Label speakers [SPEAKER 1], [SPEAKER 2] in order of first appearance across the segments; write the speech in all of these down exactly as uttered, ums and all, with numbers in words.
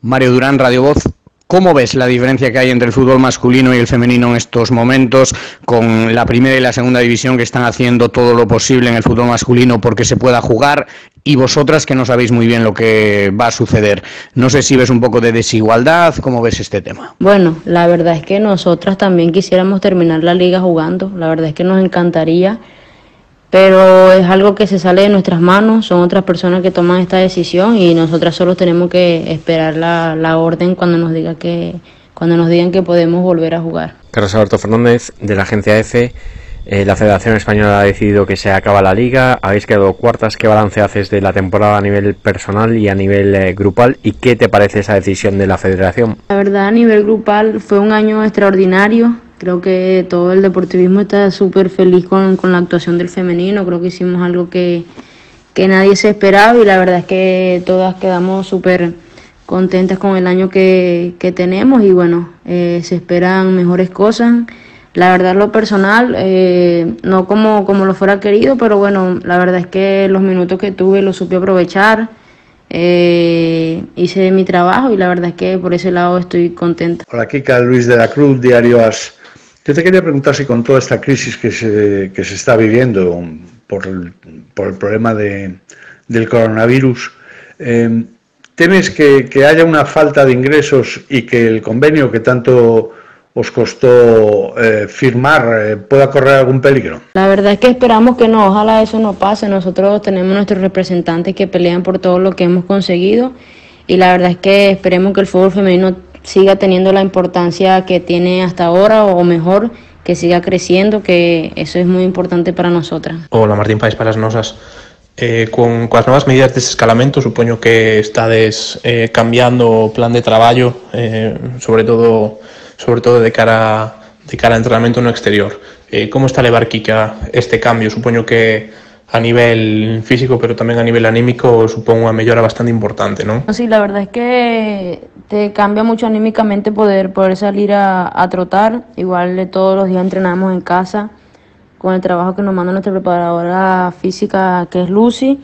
[SPEAKER 1] Mario Durán, Radio Voz. ¿Cómo ves la diferencia que hay entre el fútbol masculino y el femenino en estos momentos, con la primera y la segunda división que están haciendo todo lo posible en el fútbol masculino porque se pueda jugar, y vosotras que no sabéis muy bien lo que va a suceder? No sé si ves un poco de desigualdad. ¿Cómo ves este tema?
[SPEAKER 2] Bueno, la verdad es que nosotras también quisiéramos terminar la liga jugando, la verdad es que nos encantaría, pero es algo que se sale de nuestras manos, son otras personas que toman esta decisión y nosotras solo tenemos que esperar la, la orden cuando nos diga que, cuando nos digan que podemos volver a jugar.
[SPEAKER 3] Carlos Alberto Fernández, de la agencia EFE. Eh, la Federación Española ha decidido que se acaba la liga, habéis quedado cuartas. ¿Qué balance haces de la temporada a nivel personal y a nivel eh, grupal? ¿Y qué te parece esa decisión de la Federación?
[SPEAKER 2] La verdad, a nivel grupal fue un año extraordinario. Creo que todo el deportivismo está súper feliz con, con la actuación del femenino. Creo que hicimos algo que, que nadie se esperaba y la verdad es que todas quedamos súper contentas con el año que, que tenemos y bueno, eh, se esperan mejores cosas. La verdad, lo personal, eh, no como, como lo fuera querido, pero bueno, la verdad es que los minutos que tuve los supe aprovechar, eh, hice mi trabajo y la verdad es que por ese lado estoy contenta.
[SPEAKER 4] Hola Kika, Luis de la Cruz, Diario As. Yo te quería preguntar si con toda esta crisis que se, que se está viviendo por el, por el problema de, del coronavirus, eh, ¿temes que, que haya una falta de ingresos y que el convenio que tanto os costó eh, firmar eh, pueda correr algún peligro?
[SPEAKER 2] La verdad es que esperamos que no, ojalá eso no pase. Nosotros tenemos nuestros representantes que pelean por todo lo que hemos conseguido y la verdad es que esperemos que el fútbol femenino siga teniendo la importancia que tiene hasta ahora o mejor, que siga creciendo, que eso es muy importante para nosotras.
[SPEAKER 5] Hola Martín País para as nosas. Eh, con, con as novas medidas de desescalamento supoño que estades eh, cambiando o plan de traballo, eh, sobre todo sobre todo de cara de cara a entrenamento no exterior. Eh, como está a levar Kika este cambio? Supoño que a nivel físico, pero tamén a nivel anímico supón unha mellora bastante importante, non?
[SPEAKER 2] Sí, la verdad es que te cambia mucho anímicamente poder, poder salir a, a trotar. Igual de todos los días entrenamos en casa con el trabajo que nos manda nuestra preparadora física, que es Lucy.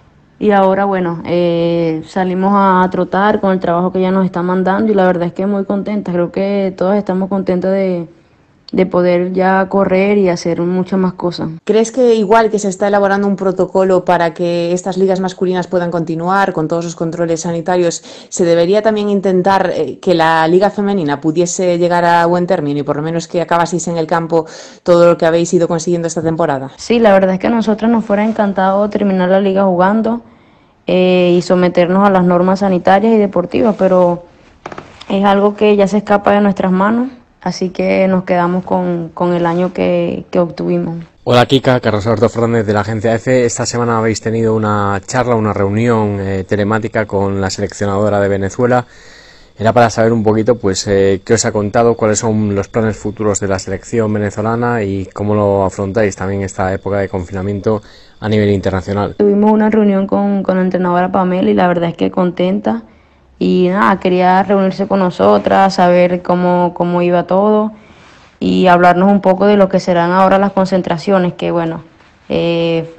[SPEAKER 2] Y ahora, bueno, eh, salimos a trotar con el trabajo que ella nos está mandando y la verdad es que muy contenta. Creo que todos estamos contentos de, de poder ya correr y hacer muchas más cosas.
[SPEAKER 6] ¿Crees que igual que se está elaborando un protocolo para que estas ligas masculinas puedan continuar con todos los controles sanitarios, se debería también intentar eh, que la liga femenina pudiese llegar a buen término y por lo menos que acabaseis en el campo todo lo que habéis ido consiguiendo esta temporada?
[SPEAKER 2] Sí, la verdad es que a nosotros nos fuera encantado terminar la liga jugando eh, y someternos a las normas sanitarias y deportivas, pero es algo que ya se escapa de nuestras manos. Así que nos quedamos con, con el año que, que obtuvimos.
[SPEAKER 3] Hola Kika, Carlos Alberto Fernández de la agencia EFE. Esta semana habéis tenido una charla, una reunión eh, telemática con la seleccionadora de Venezuela. Era para saber un poquito pues eh, qué os ha contado, cuáles son los planes futuros de la selección venezolana y cómo lo afrontáis también esta época de confinamiento a nivel internacional.
[SPEAKER 2] Tuvimos una reunión con, con la entrenadora Pamela y la verdad es que contenta. Y nada, quería reunirse con nosotras, saber cómo, cómo iba todo y hablarnos un poco de lo que serán ahora las concentraciones, que bueno, eh,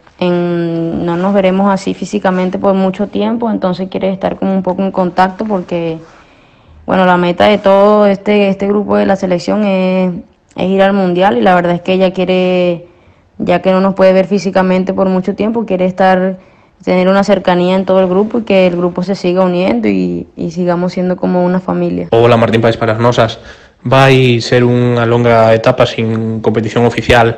[SPEAKER 2] en, no nos veremos así físicamente por mucho tiempo, entonces quiere estar como un poco en contacto porque, bueno, la meta de todo este, este grupo de la selección es, es ir al Mundial y la verdad es que ella quiere, ya que no nos puede ver físicamente por mucho tiempo, quiere estar... tener una cercanía en todo el grupo y que el grupo se siga uniendo y, y sigamos siendo como una familia.
[SPEAKER 5] Hola Martín País para as nosas. Vai ser unha longa etapa sin competición oficial.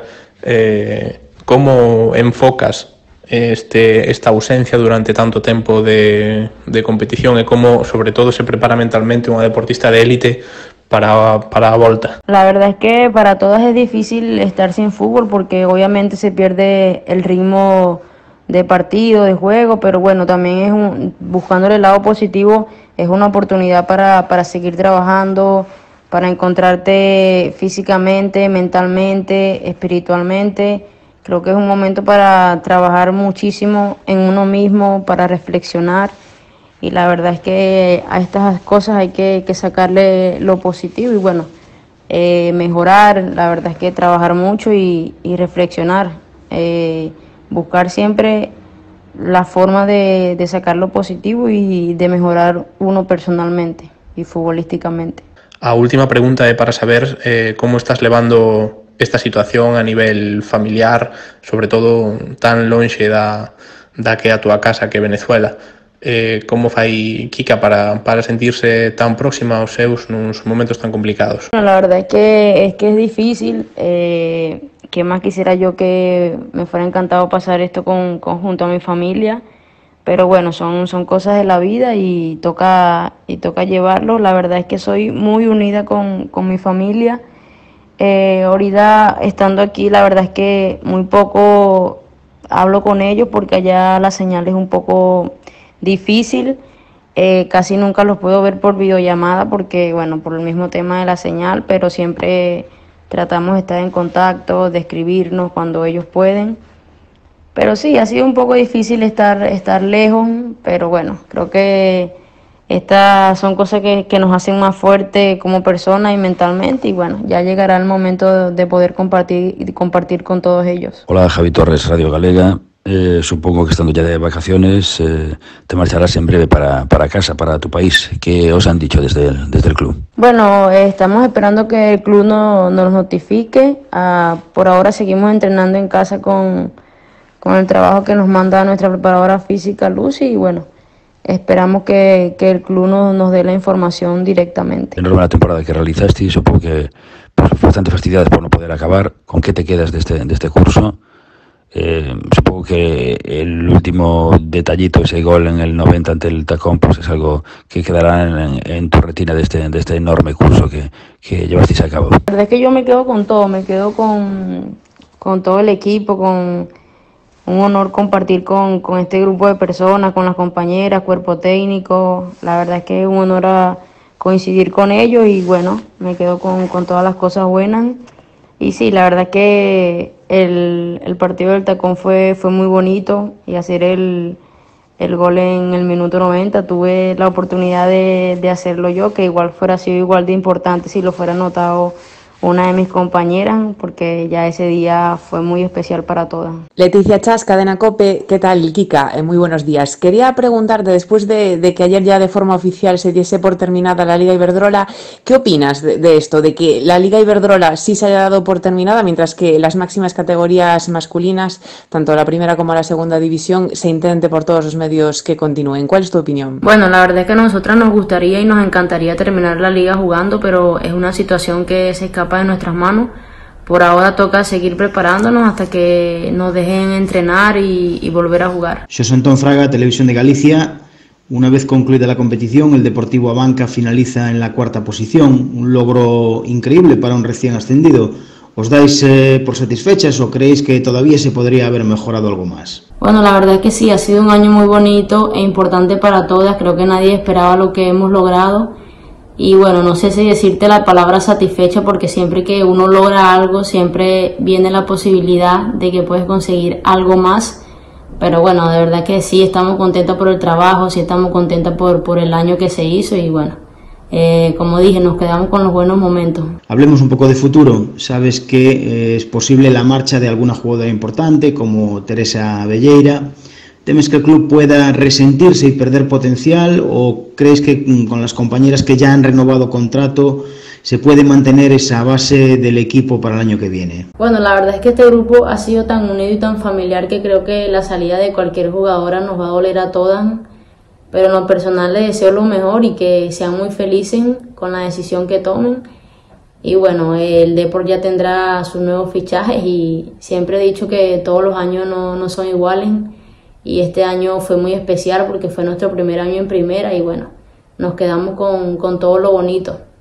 [SPEAKER 5] Eh, como enfocas este, esta ausencia durante tanto tempo de, de competición e como, sobre todo, se prepara mentalmente unha deportista de élite para, para a volta?
[SPEAKER 2] La verdad es que para todas es difícil estar sin fútbol porque obviamente se pierde el ritmo de partido, de juego, pero bueno, también es un, buscándole el lado positivo, es una oportunidad para, para seguir trabajando, para encontrarte físicamente, mentalmente, espiritualmente. Creo que es un momento para trabajar muchísimo en uno mismo, para reflexionar y la verdad es que a estas cosas hay que, que sacarle lo positivo y bueno, eh, mejorar, la verdad es que trabajar mucho y, y reflexionar. Eh, buscar siempre la forma de, de sacar lo positivo y de mejorar uno personalmente y futbolísticamente.
[SPEAKER 5] A última pregunta é para saber eh, como estás levando esta situación a nivel familiar, sobre todo tan lonxe da, da que a túa casa, que é Venezuela. Eh, como fai Kika para, para sentirse tan próxima aos seus nuns momentos tan complicados?
[SPEAKER 2] Bueno, la verdad es que es, que es difícil. Eh, ¿Qué más quisiera yo que me fuera encantado pasar esto con, con junto a mi familia? Pero bueno, son, son cosas de la vida y toca, y toca llevarlo. La verdad es que soy muy unida con, con mi familia. Eh, ahorita estando aquí, la verdad es que muy poco hablo con ellos porque allá la señal es un poco difícil. Eh, casi nunca los puedo ver por videollamada porque, bueno, por el mismo tema de la señal, pero siempre tratamos de estar en contacto, de escribirnos cuando ellos pueden. Pero sí, ha sido un poco difícil estar, estar lejos, pero bueno, creo que estas son cosas que, que nos hacen más fuertes como personas y mentalmente, y bueno, ya llegará el momento de poder compartir y compartir con todos ellos.
[SPEAKER 7] Hola, Javi Torres, Radio Galega. Eh, supongo que estando ya de vacaciones eh, te marcharás en breve para, para casa, para tu país. ¿Qué os han dicho desde el, desde el club?
[SPEAKER 2] Bueno, eh, estamos esperando que el club no, nos notifique. Ah, por ahora seguimos entrenando en casa con, con el trabajo que nos manda nuestra preparadora física, Lucy, y bueno, esperamos que, que el club nos, nos dé la información directamente.
[SPEAKER 7] Enorme la temporada que realizaste y supongo que pues, bastante fastidiadas por no poder acabar. ¿Con qué te quedas de este, de este curso? Eh, supongo que el último detallito, ese gol en el noventa ante el Tacón, pues es algo que quedará en, en tu retina de este, de este enorme curso que, que llevasteis a cabo.
[SPEAKER 2] La verdad es que yo me quedo con todo, me quedo con, con todo el equipo, con un honor compartir con, con este grupo de personas, con las compañeras, cuerpo técnico. La verdad es que es un honor a coincidir con ellos y bueno, me quedo con, con todas las cosas buenas. Y sí, la verdad es que el, el partido del Tacón fue, fue muy bonito y hacer el, el gol en el minuto noventa, tuve la oportunidad de, de hacerlo yo, que igual fuera sido igual de importante si lo fuera anotado una de mis compañeras, porque ya ese día fue muy especial para todas.
[SPEAKER 6] Leticia Chas, Cadena COPE, ¿qué tal, Kika? Eh, muy buenos días. Quería preguntarte, después de, de que ayer ya de forma oficial se diese por terminada la Liga Iberdrola, ¿qué opinas de, de esto? De que la Liga Iberdrola sí se haya dado por terminada, mientras que las máximas categorías masculinas, tanto la primera como la segunda división, se intente por todos los medios que continúen. ¿Cuál es tu opinión?
[SPEAKER 2] Bueno, la verdad es que a nosotras nos gustaría y nos encantaría terminar la liga jugando, pero es una situación que se escapa de nuestras manos. Por ahora toca seguir preparándonos hasta que nos dejen entrenar y, y volver a jugar.
[SPEAKER 8] Xosé Antón Fraga, Televisión de Galicia. Una vez concluida la competición, el Deportivo Abanca finaliza en la cuarta posición, un logro increíble para un recién ascendido. ¿Os dais eh, por satisfechas o creéis que todavía se podría haber mejorado algo más?
[SPEAKER 2] Bueno, la verdad es que sí, ha sido un año muy bonito e importante para todas. Creo que nadie esperaba lo que hemos logrado. Y bueno, no sé si decirte la palabra satisfecha, porque siempre que uno logra algo, siempre viene la posibilidad de que puedes conseguir algo más. Pero bueno, de verdad que sí, estamos contentas por el trabajo, sí estamos contentas por, por el año que se hizo y bueno, eh, como dije, nos quedamos con los buenos momentos.
[SPEAKER 8] Hablemos un poco de futuro. Sabes que eh, es posible la marcha de alguna jugadora importante como Teresa Belleira. ¿Temes que el club pueda resentirse y perder potencial o crees que con las compañeras que ya han renovado contrato se puede mantener esa base del equipo para el año que viene?
[SPEAKER 2] Bueno, la verdad es que este grupo ha sido tan unido y tan familiar que creo que la salida de cualquier jugadora nos va a doler a todas, pero en lo personal les deseo lo mejor y que sean muy felices con la decisión que tomen. Y bueno, el Depor ya tendrá sus nuevos fichajes y siempre he dicho que todos los años no, no son iguales. Y este año fue muy especial porque fue nuestro primer año en primera y bueno, nos quedamos con, con todo lo bonito.